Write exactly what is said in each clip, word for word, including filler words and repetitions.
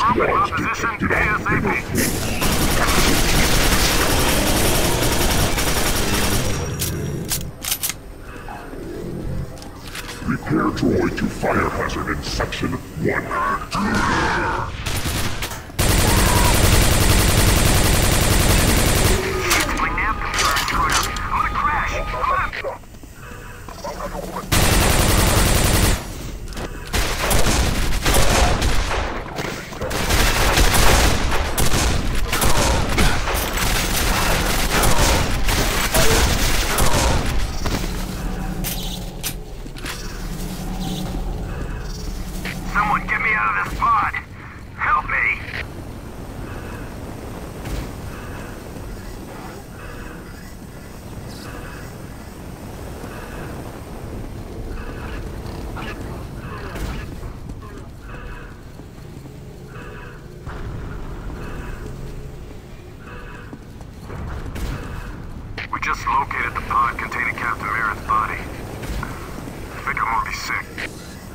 Squads detected on Inner Floor. Repair droid to fire hazard in section one. Someone get me out of this pod! Help me! We just located the pod containing Captain Merritt's body. I think I'm already sick.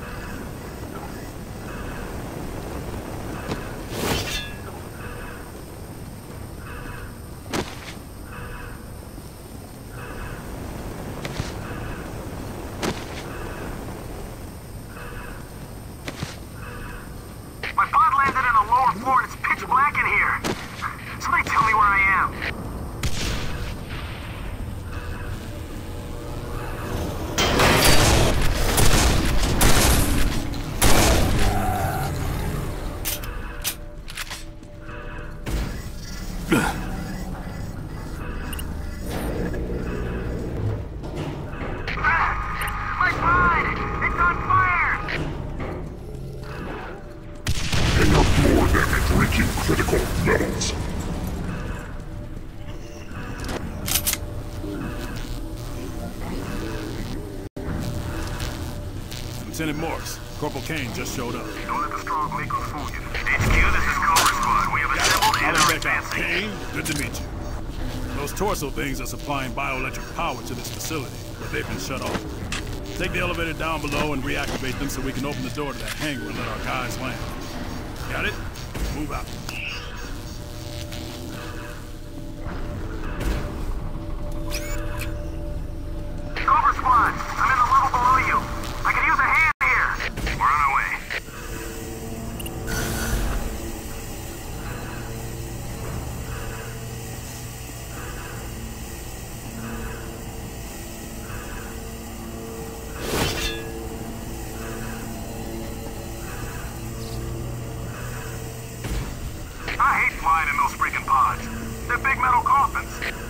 My pod landed in a lower floor and it's pitch black in here. Somebody tell me where I am. My pod! It's on fire! Inner Floor damage reaching critical levels. Lieutenant Morse, Corporal Kane just showed up. Don't let the strong Mako fool you. H Q, this is Cobra Squad. We have assembled and are advancing. Kane, good to meet you. Those torso things are supplying bioelectric power to this facility, but they've been shut off. Take the elevator down below and reactivate them so we can open the door to that hangar and let our guys land. Got it? Move out. Cobra Squad, I'm in the level below you. I could use a hand here. We're on our way. I hate flying in those freaking pods. They're big metal coffins.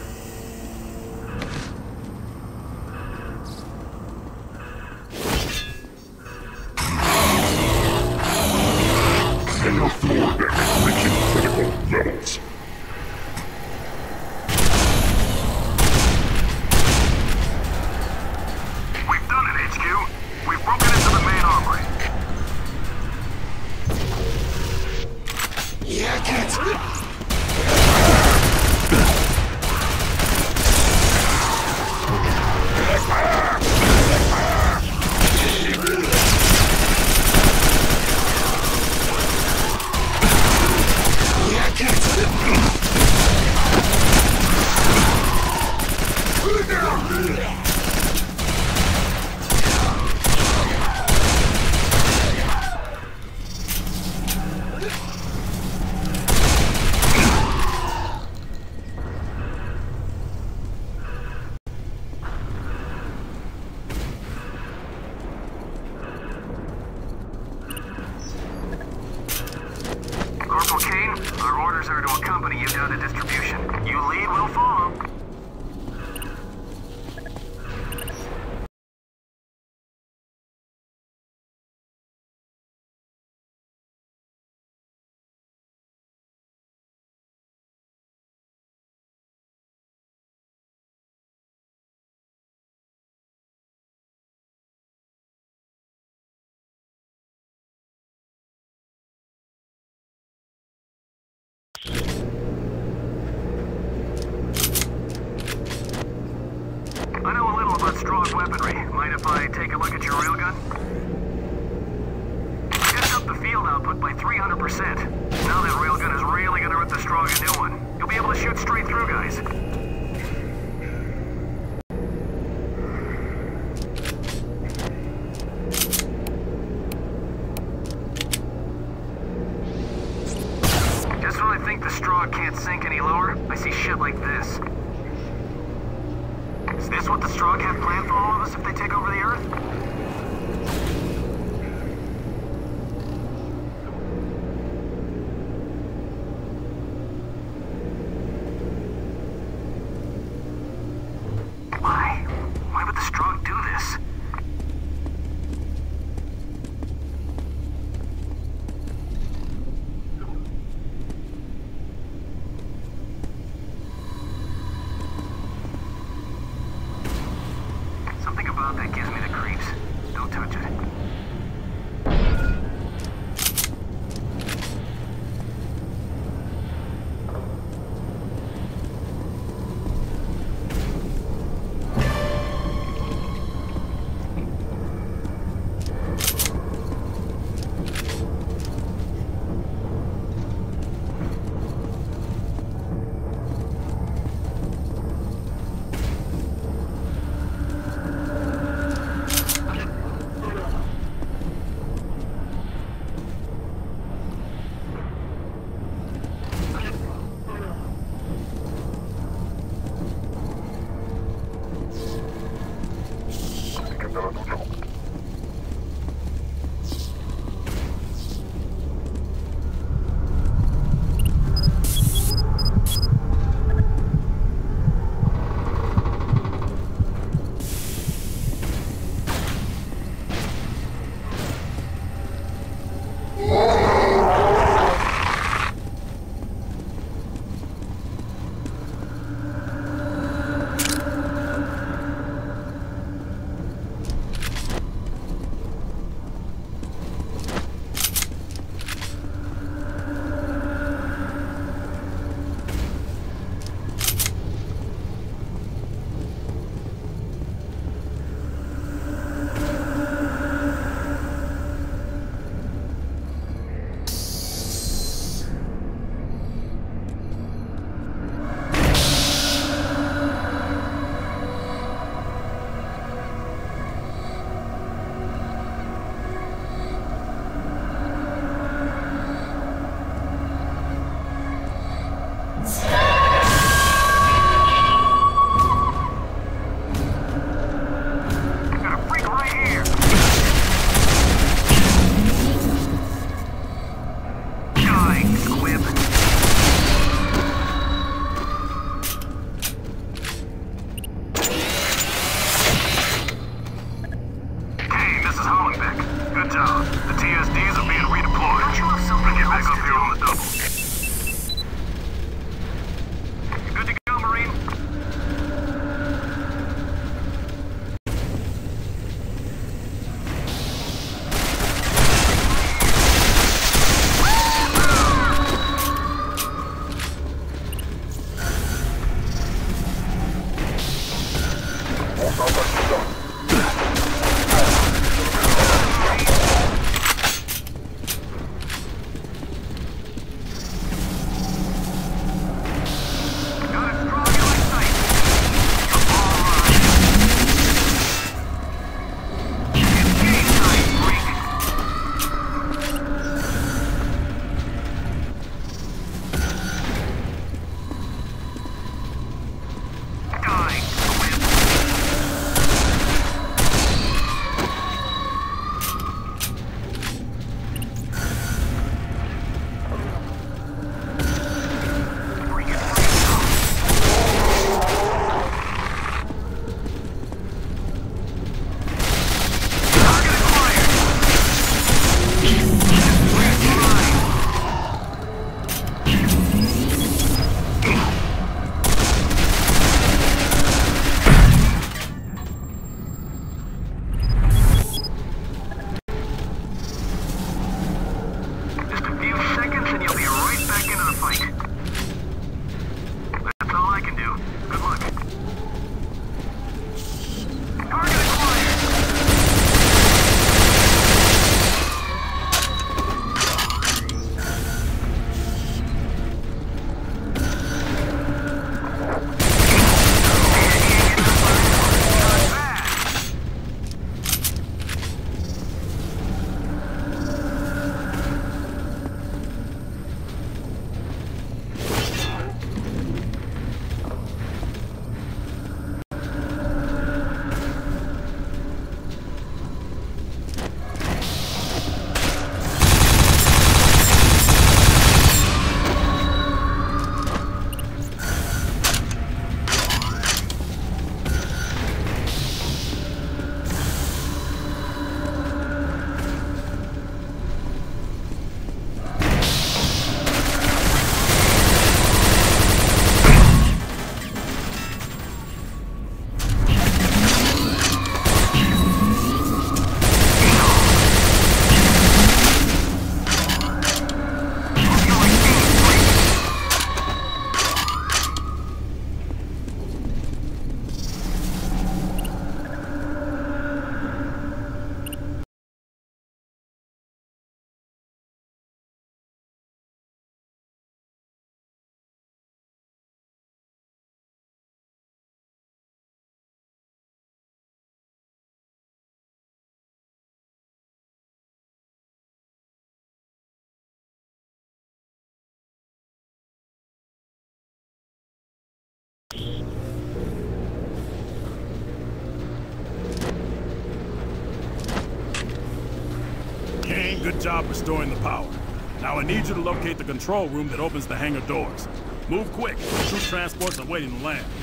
Inner Floor damage reaching critical levels. We've done it, H Q. We've broken into the main armory. Yeah, kids. Yeah, kids. Corporal Kane, our orders are to accompany you down to distribution. You lead, we'll follow. I know a little about strong weaponry. Mind if I take a look at your railgun? I just up the field. shield output by three hundred percent. Now that railgun is really gonna rip the Strog a new one. You'll be able to shoot straight through guys. Just when I think the Strog can't sink any lower, I see shit like this. Is this what the Strog have planned for all of us if they take over the Earth? Why? Why would the Strog do this? Something about that gives me the creeps. Don't job restoring the power. Now I need you to locate the control room that opens the hangar doors. Move quick. Troop transports are waiting to land.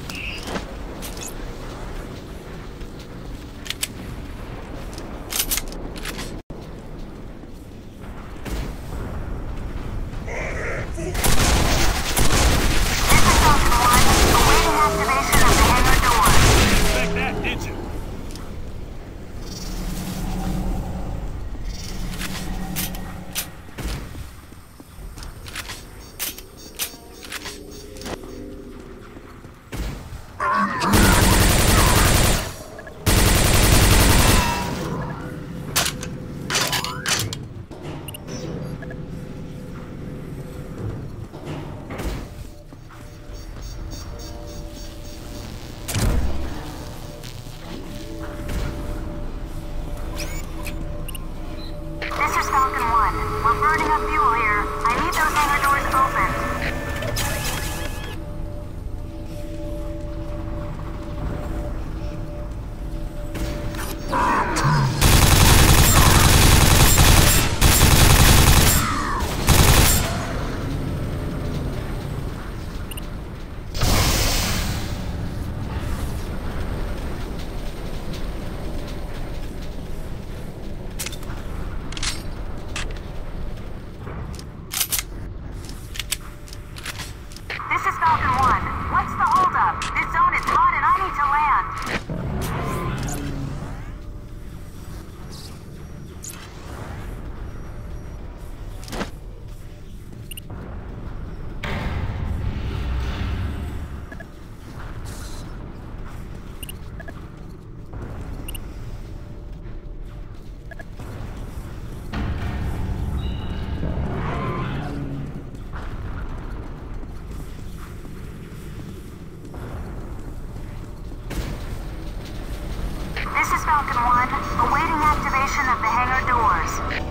Falcon one, awaiting activation of the hangar doors.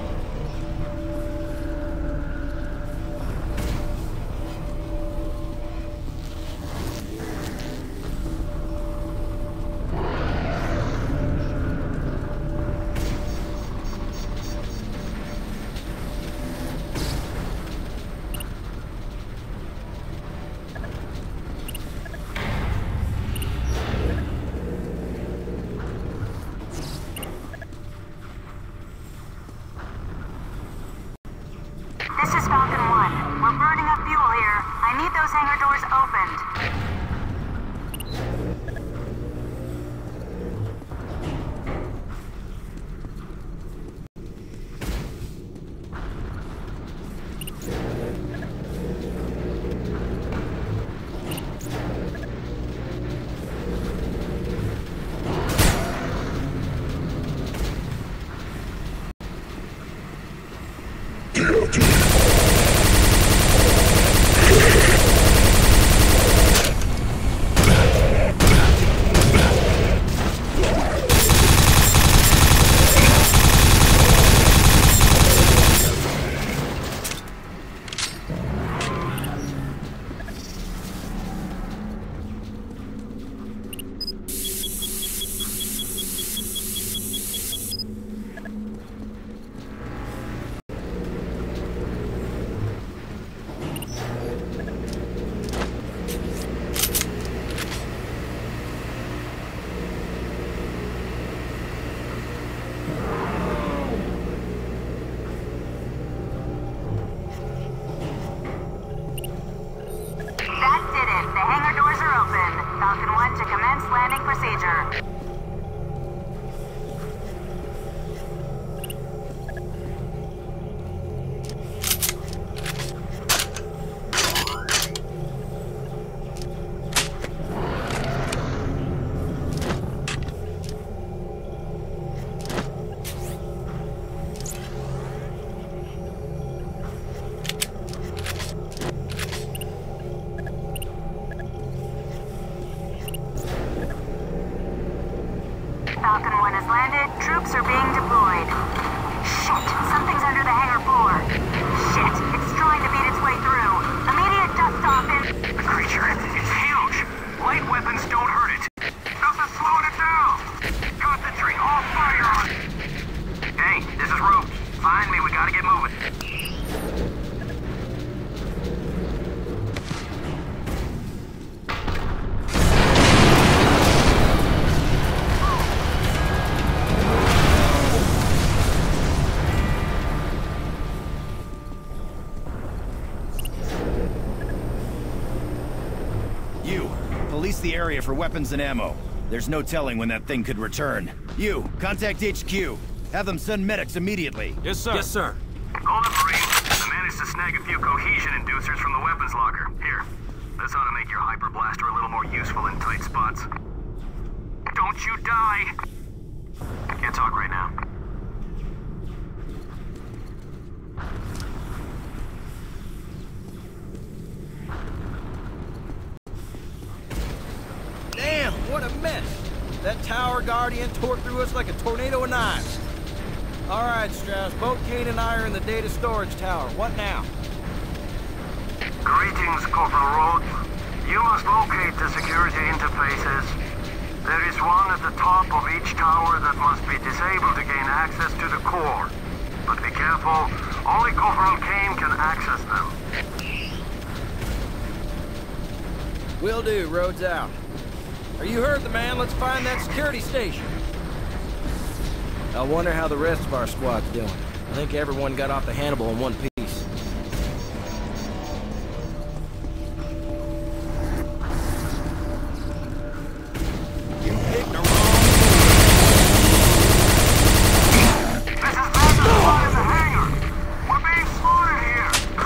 This is Falcon one. We're burning up fuel here. I need those hangar doors opened. Falcon one to commence landing procedure. Falcon one has landed. Troops are being deployed. Shit! Something's under the hangar floor. Shit! It's trying to beat its way through. Immediate dust off and... The creature, it's huge! Light weapons don't hurt it. Nothing's slowing it down! Concentrate all fire on it! Hey, this is Rogue. Find me, we gotta get You, police the area for weapons and ammo. There's no telling when that thing could return. You, contact H Q. Have them send medics immediately. Yes, sir. Yes, sir. Golden Marine, I managed to snag a few cohesion inducers from the weapons locker. Here, this ought to make your hyper blaster a little more useful in tight spots. Don't you die! Can't talk right now. Damn, what a mess! That tower guardian tore through us like a tornado of knives. All right, Strauss, both Kane and I are in the data storage tower. What now? Greetings, Corporal Rhodes. You must locate the security interfaces. There is one at the top of each tower that must be disabled to gain access to the core. But be careful, only Corporal Kane can access them. Will do, Rhodes out. Are you heard the man? Let's find that security station. I wonder how the rest of our squad's doing. I think everyone got off the Hannibal in one piece. You picked the wrong This is not the spot in the hangar! We're being slaughtered here!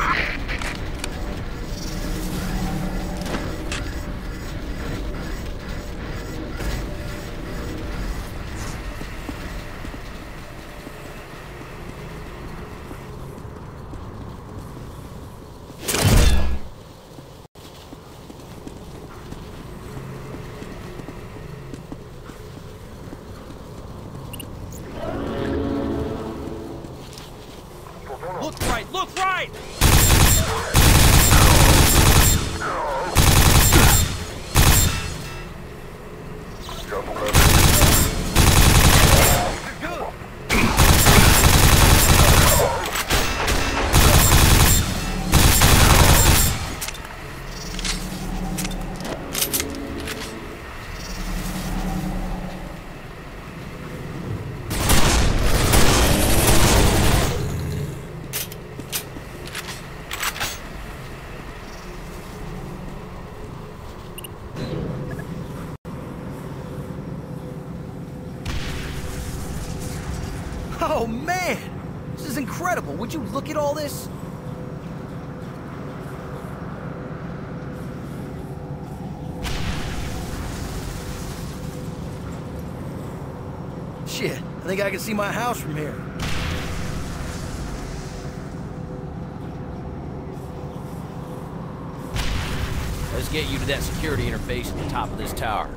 Look right! Look right! Oh, man! This is incredible! Would you look at all this? Shit, I think I can see my house from here. Let's get you to that security interface at the top of this tower.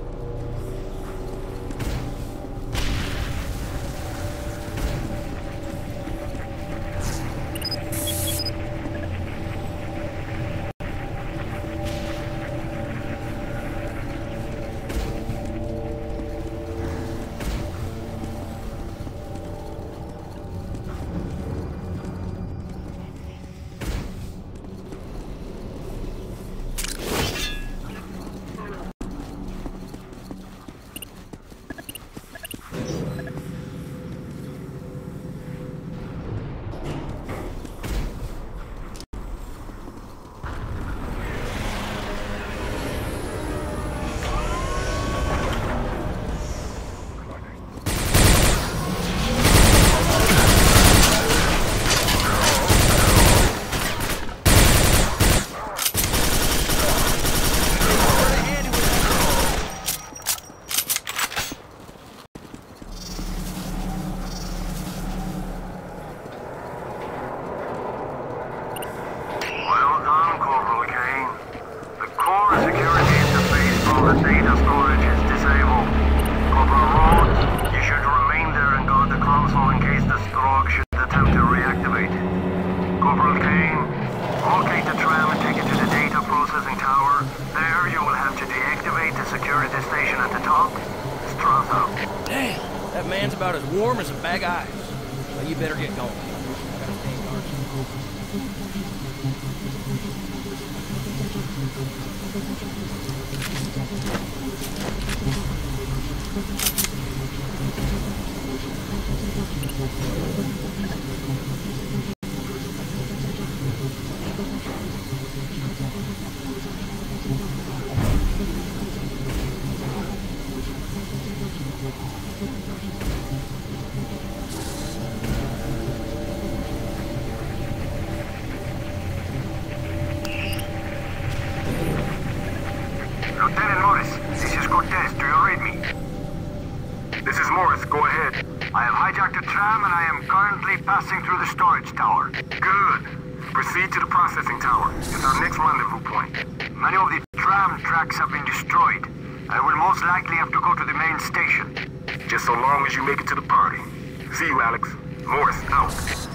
That man's about as warm as a bag of ice. Well, you better get going. Lieutenant Morris, this is Cortez. Do you read me? This is Morris. Go ahead. I have hijacked a tram and I am currently passing through the storage tower. Good. Proceed to the processing tower. It's our next rendezvous point. Many of the tram tracks have been destroyed. I will most likely have to go to the main station. Just so long as you make it to the party. See you, Alex. Morris, out.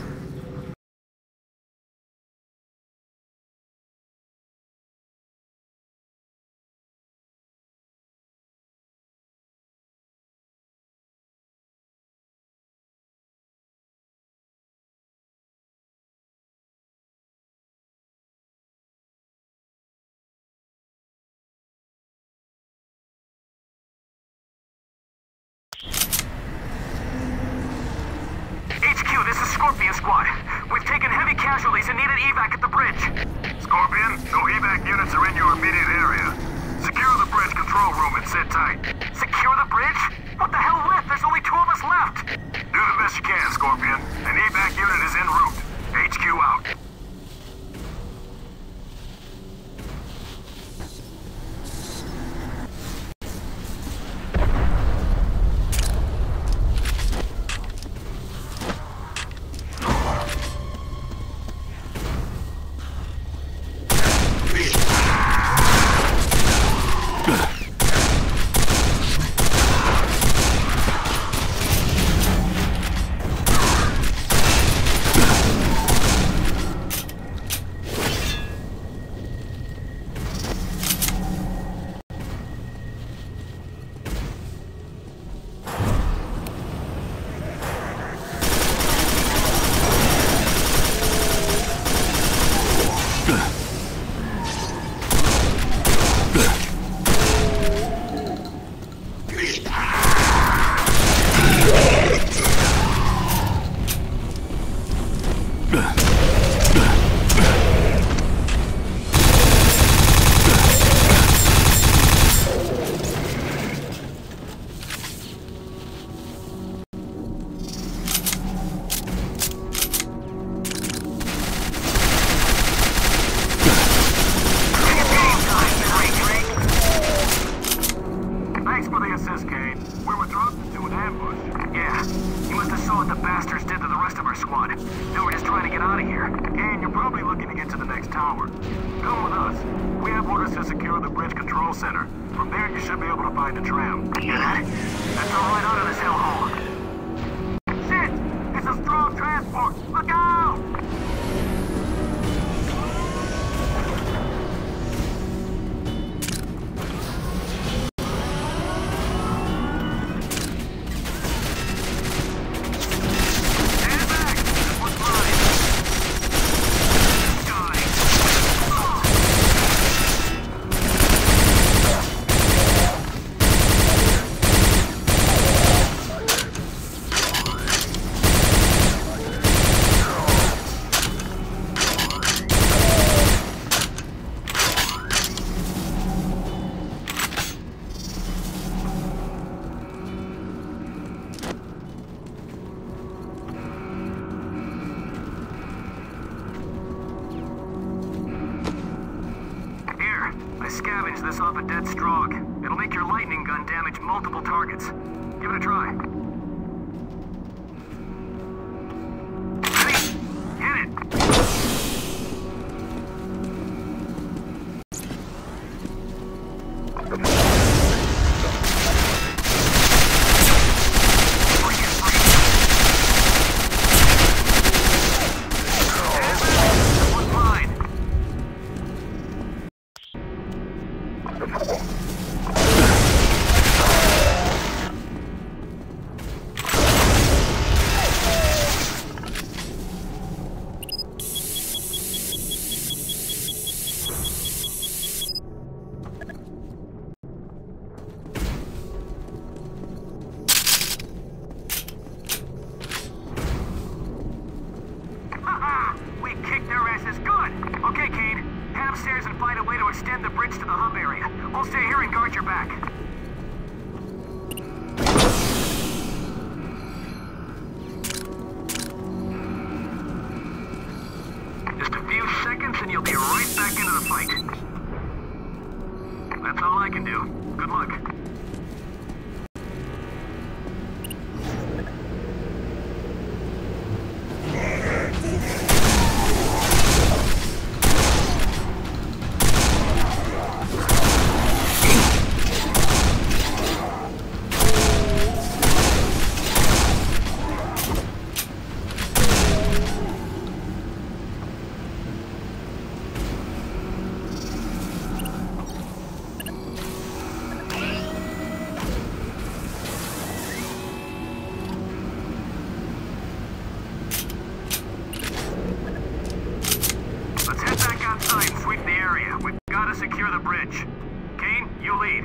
Scorpion Squad. We've taken heavy casualties and need an evac at the bridge. Scorpion, no evac units are in your immediate area. Secure the bridge control room and sit tight. Secure the bridge? What the hell with? There's only two of us left. Do the best you can, Scorpion. An evac unit is en route. H Q out. Scavenge this off a dead Strogg. It'll make your lightning gun damage multiple targets. Give it a try. Ready? Hit it! Extend the bridge to the hub area. I'll stay here and guard your back. Just a few seconds and you'll be right back into the fight. That's all. all I can do. Good luck. Secure the bridge. Kane, you lead.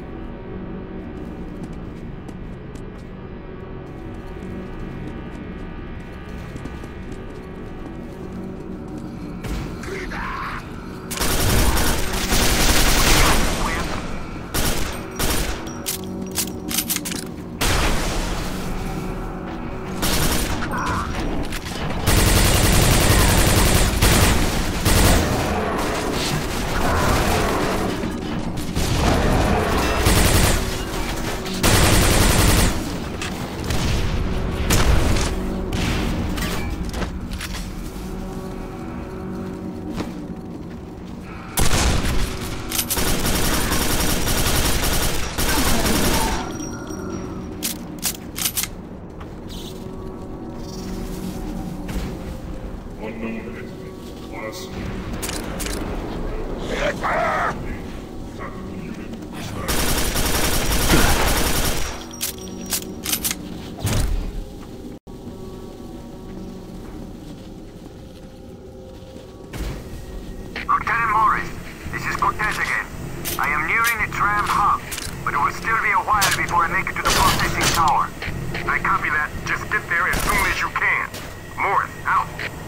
Lieutenant Morris, this is Cortez again. I am nearing the tram hub, but it will still be a while before I make it to the processing tower. I copy that. Just get there as soon as you can. Morris, out.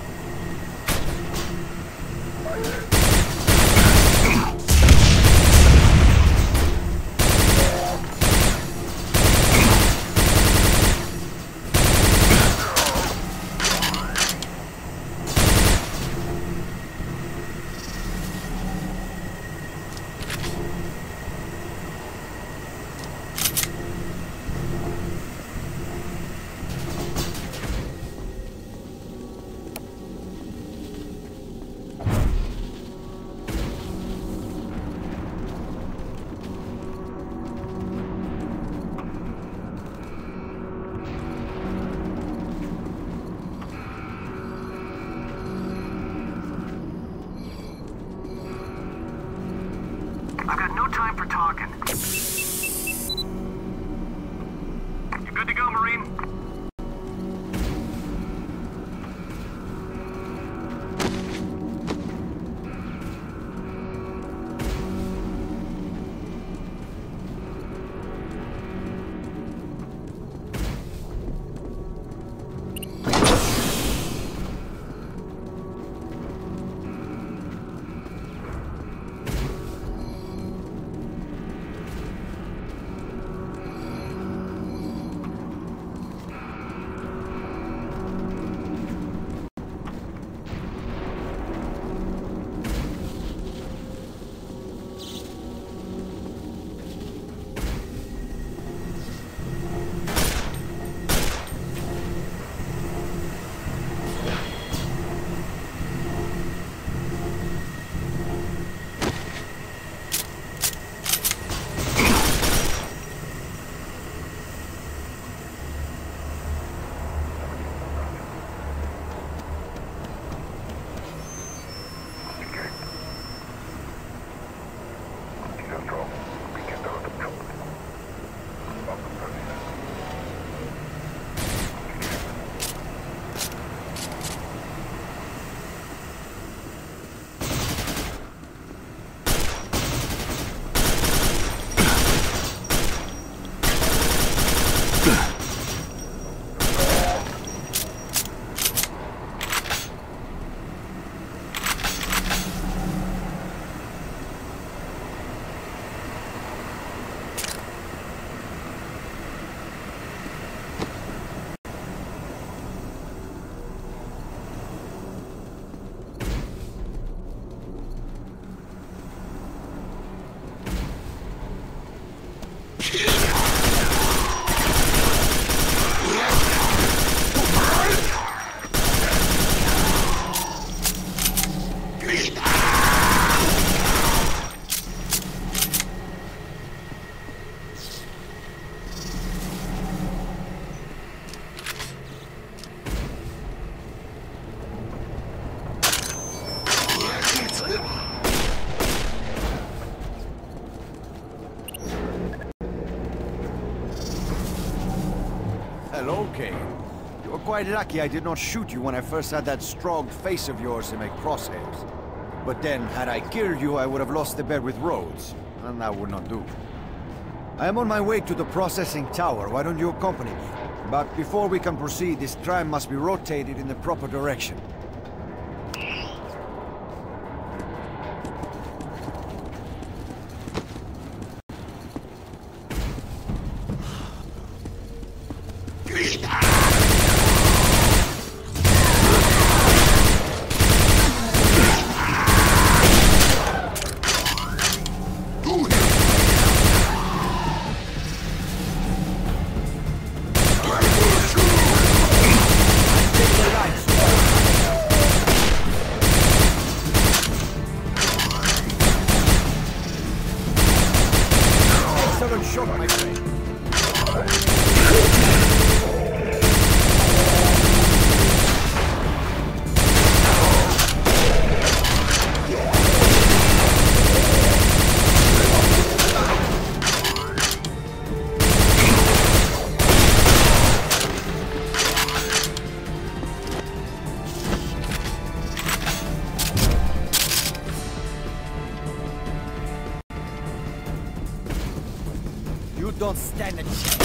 I've got no time for talking. You good to go, Marine? Hello, Kane. You're quite lucky I did not shoot you when I first had that strong face of yours in my crosshairs. But then, had I killed you, I would have lost the bet with Rhodes, and that would not do. I am on my way to the processing tower. Why don't you accompany me? But before we can proceed, this tram must be rotated in the proper direction. Shot, my friend. You don't stand a chance.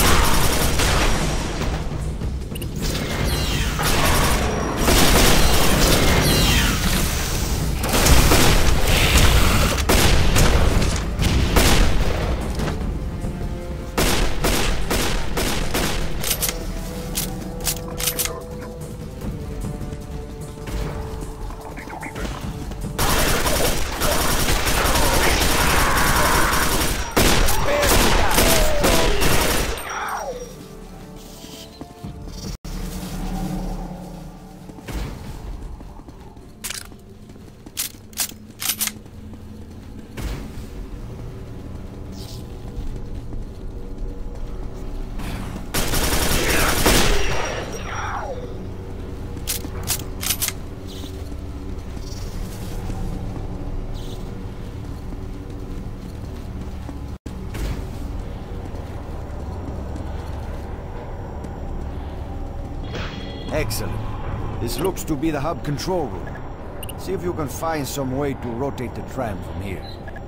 Excellent. This looks to be the hub control room. See if you can find some way to rotate the tram from here.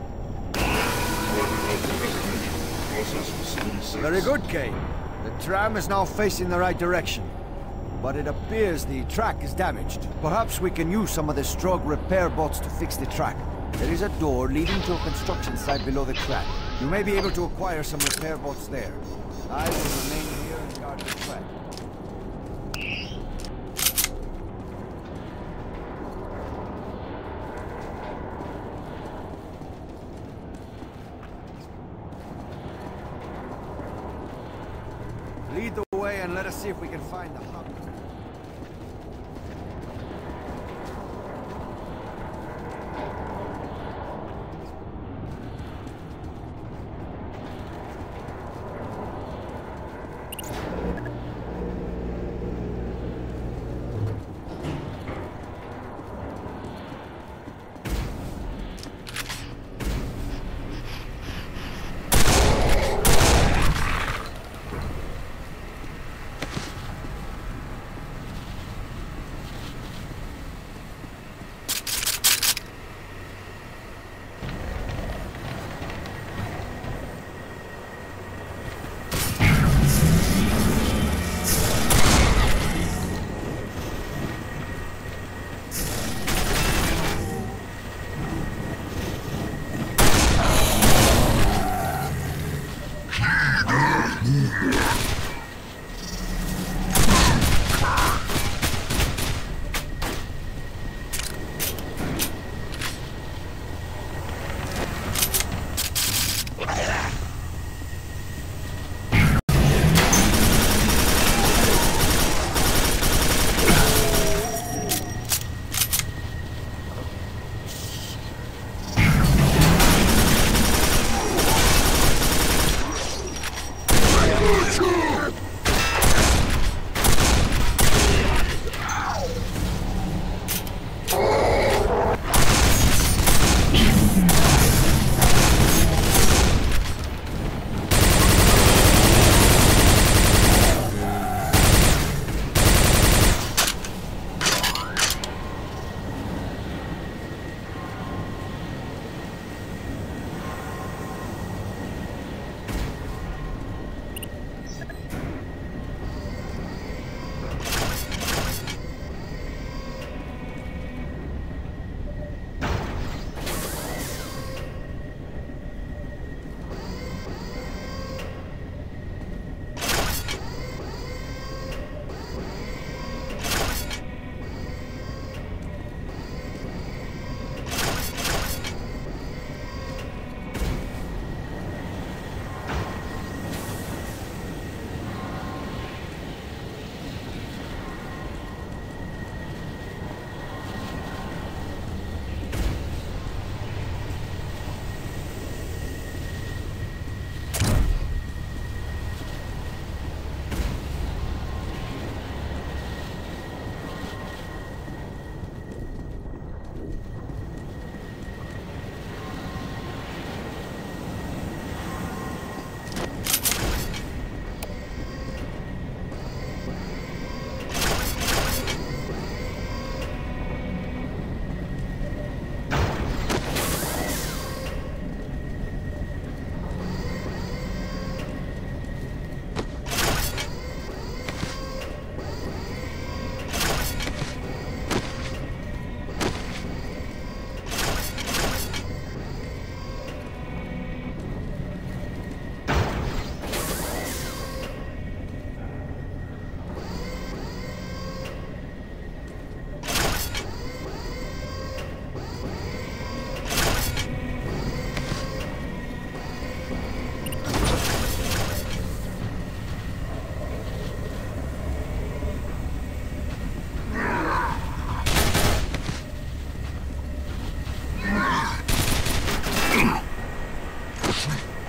Very good, Kane. The tram is now facing the right direction. But it appears the track is damaged. Perhaps we can use some of the Strogg repair bots to fix the track. There is a door leading to a construction site below the track. You may be able to acquire some repair bots there. I will remain here and guard the track. Lead the way and let us see if we can find the hub.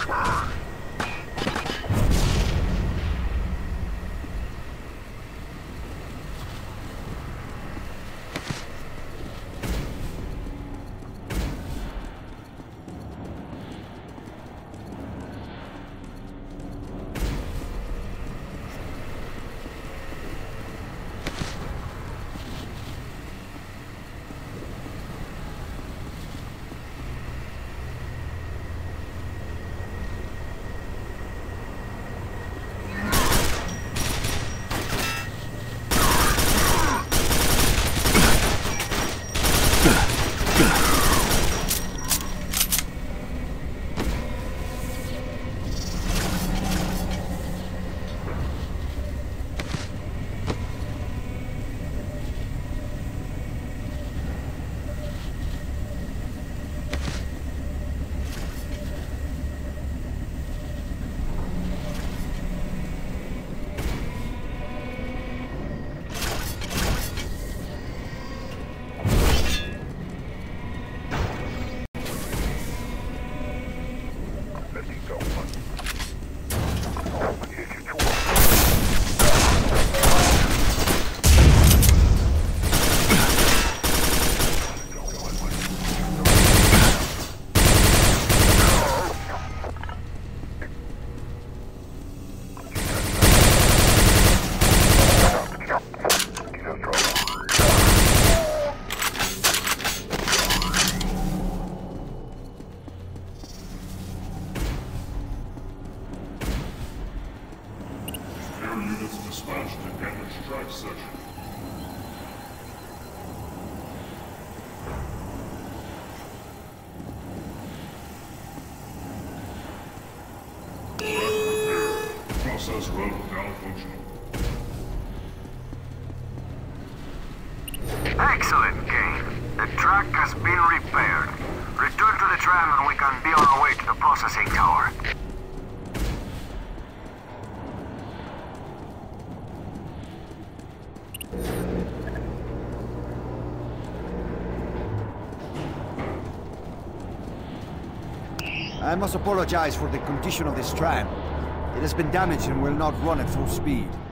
Process road malfunctional. Excellent, Kane. The track has been repaired. Return to the tram and we can be on our way to the processing tower. I must apologize for the condition of this tram. It has been damaged and will not run at full speed.